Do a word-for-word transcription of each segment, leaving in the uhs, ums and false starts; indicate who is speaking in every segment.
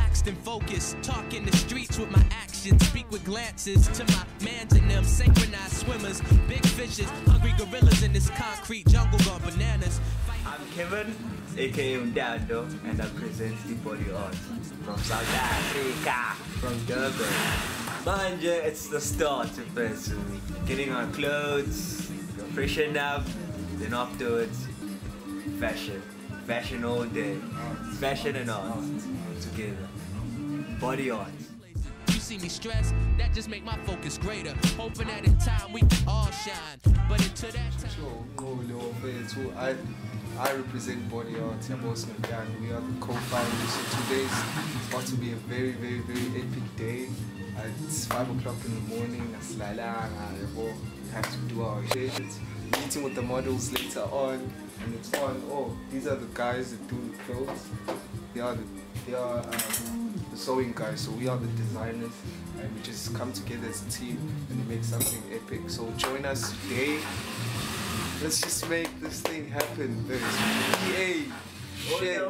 Speaker 1: relaxed and focused. Talk in the streets with my actions. Speak with glances to my mans and them. Synchronized swimmers, big fishes, hungry gorillas in this concrete jungle gone bananas.
Speaker 2: I'm Kevin, aka Undando, and I present the Body Art from South Africa, from Durban. Mind you, it's the start of it. Getting our clothes, freshen up, then afterwards, fashion. Fashion all day. Fashion and art together. Body art.
Speaker 1: You see me stressed, that just make my focus greater. Hoping that in time we can all shine. But until that time.
Speaker 3: Sure, no, I I represent Body Art, Yabos and we are the co-founders. So today's about to be a very, very, very epic day. It's five o'clock in the morning. We have to do our shit. Meeting with the models later on, and it's on. Oh, these are the guys that do the clothes. They are the they are um, the sewing guys. So we are the designers, and we just come together as a team and make something epic. So join us today. Let's just make this thing happen. Yay! Shit.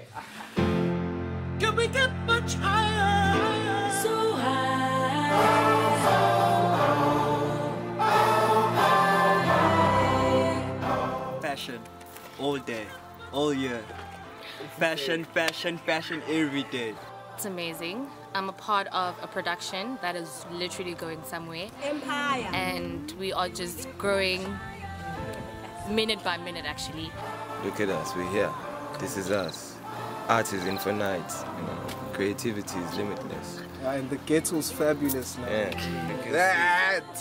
Speaker 1: Can we get much higher? So high.
Speaker 2: Fashion, all day, all year. Fashion, fashion, fashion every day.
Speaker 4: It's amazing. I'm a part of a production that is literally going somewhere.
Speaker 5: Empire.
Speaker 4: And we are just growing minute by minute, actually.
Speaker 6: Look at us, we're here. This is us. Art is infinite, you know. Creativity is limitless.
Speaker 3: Yeah, and the ghetto's fabulous now.
Speaker 6: Yeah.
Speaker 3: That!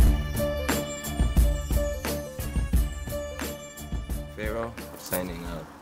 Speaker 6: Pharaoh, signing out.